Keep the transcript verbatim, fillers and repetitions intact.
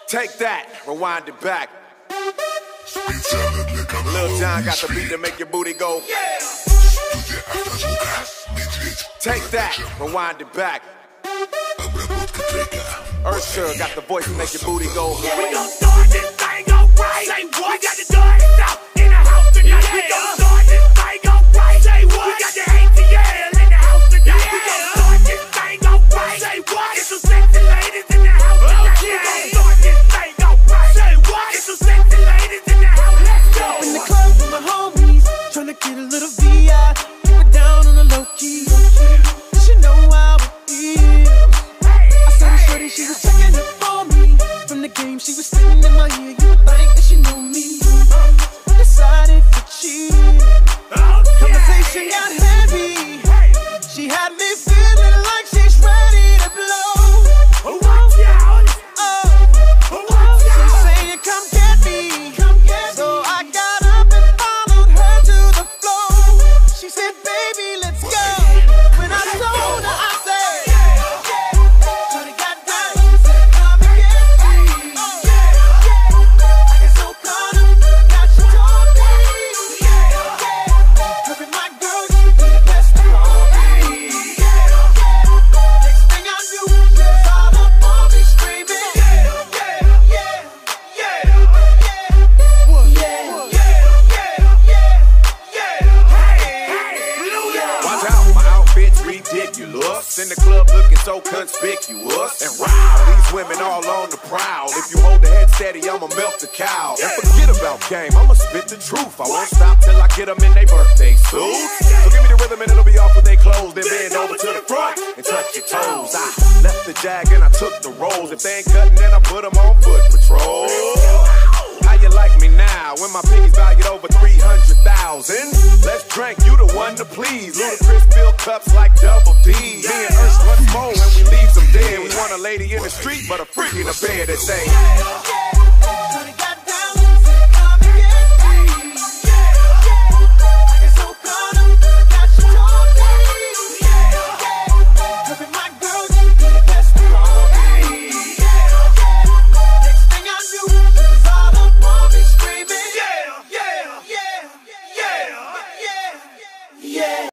Take that, rewind it back. Lil Jon got the beat to make your booty go. Take that, rewind it back. Usher got the voice to make your booty go. We gon' start this thing alright. Say what? We got the dirty out in the house tonight. Yeah. We gon' start this thing alright. Say what? We got the A T L in the house tonight. Yeah. We gon' start this thing alright. Say what? Get some sexy ladies in the house tonight. Okay. We gon' start this thing alright. Say what? Get some sexy ladies in the house. Let's go. In the club with my homies, tryna get a little V I. Keep it down on the low key. Cause you know how it is. I saw her shorty, she was checking up for me. From the game, she was sitting in my ear. You would think that she knew me. Decided to cheat. Conversation got heavy. She had me feeling like she's ready to blow. Watch out. Oh, Watch she's out. saying, come get me. So I got up and followed her to the floor. She said, baby, let's go. When I told her, I said, shorty got down. She said, come and get me. I get so caught up, now she told me. Her and my girl, she be the best of all me. Next thing I knew, she was all up on me screaming. Yeah, yeah, Watch out, my outfit's ridiculous. In the club looking so conspicuous. And wow, these women all on the prowl. If you hold the head steady, I'ma melt the cow. And forget about game, I'ma spit the truth. I won't stop till I get them in their birthday suits. So give me the rhythm and it'll be off with they clothes. Then bend over to the front and touch your toes. I left the jag and I took the rolls. If they ain't cutting, then I put them on foot patrol. How you like me now when my piggy's valued over three hundred thousand? Let's drink, you the one to please. Ludacris fill cups like double D. Me and Ursh, what's more when we leave them dead? We want a lady in the street, but a freak in the bed that say,